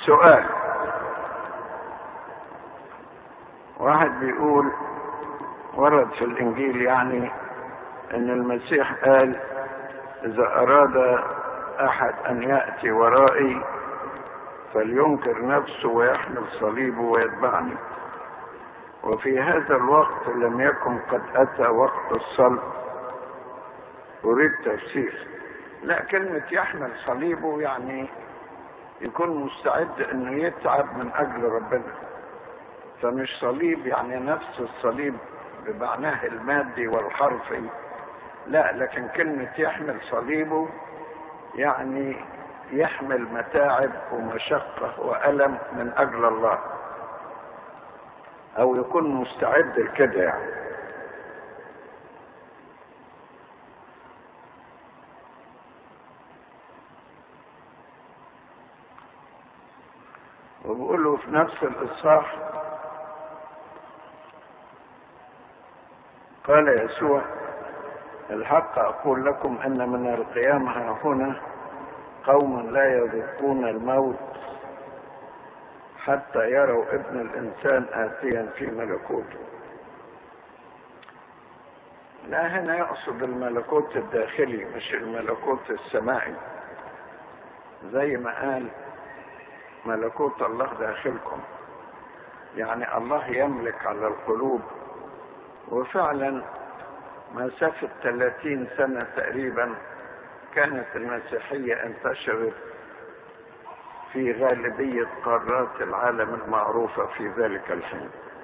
سؤال. واحد بيقول ورد في الإنجيل يعني أن المسيح قال إذا أراد أحد أن يأتي ورائي فلينكر نفسه ويحمل صليبه ويتبعني. وفي هذا الوقت لم يكن قد أتى وقت الصلب. أريد تفسير. لا، كلمة يحمل صليبه يعني يكون مستعد أنه يتعب من أجل ربنا، فمش صليب يعني نفس الصليب بمعناه المادي والحرفي، لا، لكن كلمة يحمل صليبه يعني يحمل متاعب ومشقة وألم من أجل الله، أو يكون مستعد لكده يعني. وبيقولوا في نفس الإصحاح قال يسوع الحق أقول لكم أن من القيامة ها هنا قوما لا يذوقون الموت حتى يروا ابن الإنسان آتيا في ملكوته. لا، هنا يقصد الملكوت الداخلي مش الملكوت السمائي، زي ما قال ملكوت الله داخلكم، يعني الله يملك على القلوب. وفعلا مسافة 30 سنة تقريبا كانت المسيحية انتشرت في غالبية قارات العالم المعروفة في ذلك الحين.